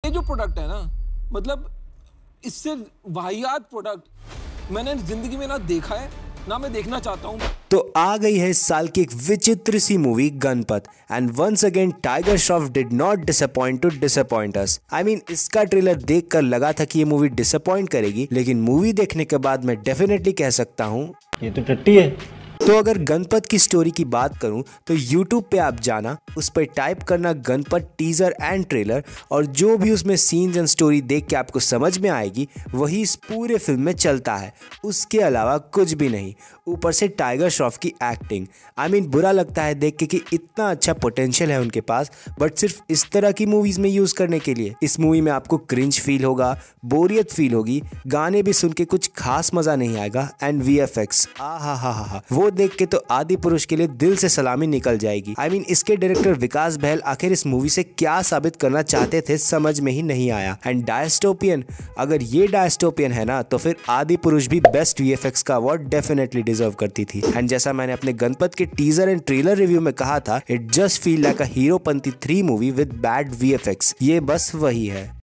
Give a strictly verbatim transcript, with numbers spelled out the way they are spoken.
ये जो प्रोडक्ट है ना, मतलब इससे वाहियात प्रोडक्ट मैंने जिंदगी में ना देखा है ना मैं देखना चाहता हूँ। तो आ गई है इस साल की एक विचित्र सी movie Ganapath, and once again Tiger Shroff did not disappoint to disappoint us. I mean इसका ट्रेलर देखकर लगा था कि ये मूवी डिसअपॉइंट करेगी, लेकिन मूवी देखने के बाद मैं डेफिनेटली कह सकता हूँ ये तो टट्टी है। तो अगर गणपत की स्टोरी की बात करूं तो यूट्यूब पे आप जाना, उस पर टाइप करना गणपत टीजर एंड ट्रेलर, और जो भी उसमें सीन्स एंड स्टोरी देख के आपको समझ में आएगी वही इस पूरे फिल्म में चलता है, उसके अलावा कुछ भी नहीं। ऊपर से टाइगर श्रॉफ की एक्टिंग, आई मीन बुरा लगता है देख के कि इतना अच्छा पोटेंशियल है उनके पास, बट सिर्फ इस तरह की मूवीज में यूज करने के लिए। इस मूवी में आपको क्रिंज फील होगा, बोरियत फील होगी, गाने भी सुन के कुछ खास मजा नहीं आएगा, एंड वी एफ एक्स आ हा हा हा वो देख के तो आदि पुरुष के लिए दिल से सलामी निकल जाएगी। आई I मीन mean, इसके डायरेक्टर विकास बहल आखिर इस मूवी से क्या साबित करना चाहते थे समझ में ही नहीं आया। एंड डायस्टोपियन, अगर ये डायस्टोपियन है ना तो फिर आदि पुरुष भी बेस्ट वी एफ एक्स का अवार्ड डेफिनेटली डिजर्व करती थी। एंड जैसा मैंने अपने गणपत के टीजर एंड ट्रेलर रिव्यू में कहा था, it just feel like a Heropanti three movie with bad V F X. ये बस वही है।